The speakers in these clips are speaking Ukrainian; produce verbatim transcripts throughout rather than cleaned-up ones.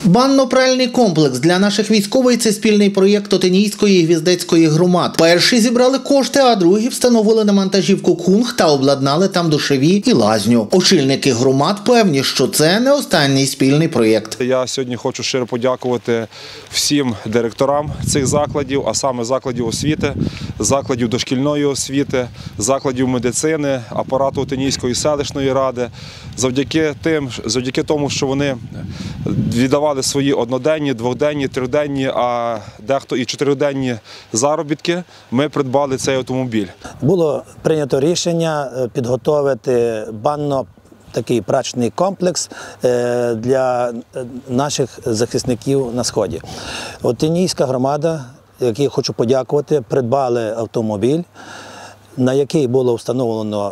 Банно-пральний комплекс для наших військових – це спільний проєкт Отинійської і Гвіздецької громад. Перші зібрали кошти, а другі встановили на вантажівку кунг та обладнали там душові і лазню. Очільники громад певні, що це не останній спільний проєкт. Я сьогодні хочу щиро подякувати всім директорам цих закладів, а саме закладів освіти, закладів дошкільної освіти, закладів медицини, апарату Отинійської селищної ради. Завдяки тим, завдяки тому, що вони віддавали свої одноденні, дводенні, триденні, а дехто і чотириденні заробітки, ми придбали цей автомобіль. Було прийнято рішення підготовити банно такий прачний комплекс для наших захисників на Сході. Отинійська громада, якій хочу подякувати, придбали автомобіль, на який було встановлено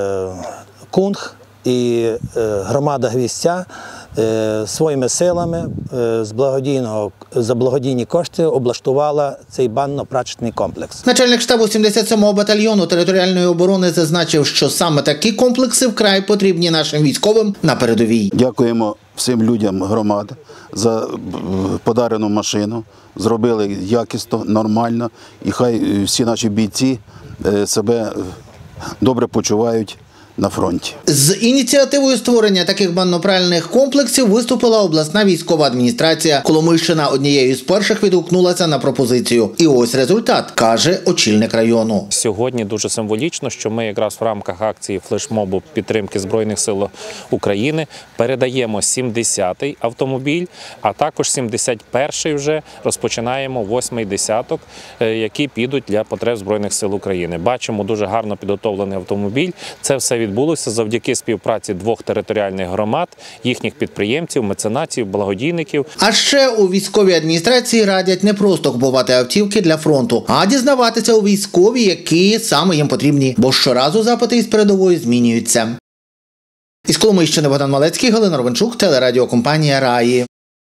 кунг, і громада Гвіздця своїми силами з благодійного, за благодійні кошти облаштувала цей банно-прачечний комплекс. Начальник штабу сімдесят сьомого батальйону територіальної оборони зазначив, що саме такі комплекси вкрай потрібні нашим військовим на передовій. Дякуємо всім людям громади за подарену машину. Зробили якісно, нормально, і хай всі наші бійці себе добре почувають на фронті. З ініціативою створення таких банно-пральних комплексів виступила обласна військова адміністрація. Коломийщина однією з перших відгукнулася на пропозицію. І ось результат, каже очільник району. Сьогодні дуже символічно, що ми якраз в рамках акції флешмобу підтримки Збройних сил України передаємо сімдесятий автомобіль, а також сімдесят перший вже розпочинаємо восьмий десяток, які підуть для потреб Збройних сил України. Бачимо дуже гарно підготовлений автомобіль. Це все відбулося завдяки співпраці двох територіальних громад, їхніх підприємців, меценатів, благодійників. А ще у військовій адміністрації радять не просто купувати автівки для фронту, а дізнаватися у військові, які саме їм потрібні, бо щоразу запити із передової змінюються. Із Коломийщини Богдан Малецький, Галина Ровенчук, телерадіокомпанія «Раї».